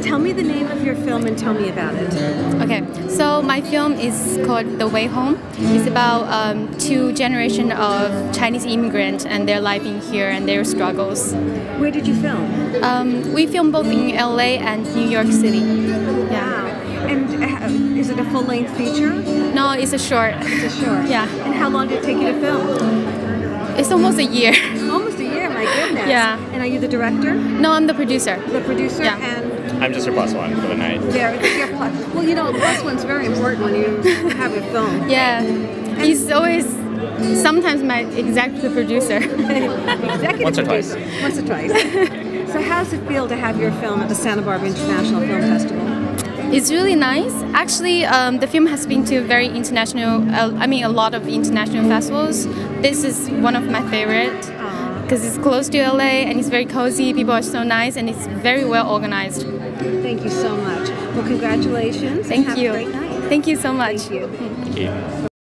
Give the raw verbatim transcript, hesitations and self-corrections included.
Tell me the name of your film and tell me about it. Okay, so my film is called The Way Home. It's about um, two generations of Chinese immigrants and their life in here and their struggles. Where did you film? Um, we filmed both in L A and New York City. Yeah. Wow. And uh, is it a full-length feature? No, it's a short. It's a short. Yeah. And how long did it take you to film? It's almost a year. Almost a year, my goodness. Yeah. And are you the director? No, I'm the producer. The producer? Yeah. And I'm just your plus one for the night. there, your plus. Well, you know, plus one's very important when you have a film. Yeah. He's always sometimes my executive producer. Executive Once or producer. twice. Once or twice. So how does it feel to have your film at the Santa Barbara International Film Festival? It's really nice. Actually, um, the film has been to very international, uh, I mean a lot of international festivals. This is one of my favorite because it's close to L A and it's very cozy, people are so nice and it's very well organized. Thank you so much. Well, congratulations. Thank and have you. a great night. Thank you so much. Thank you. Thank you.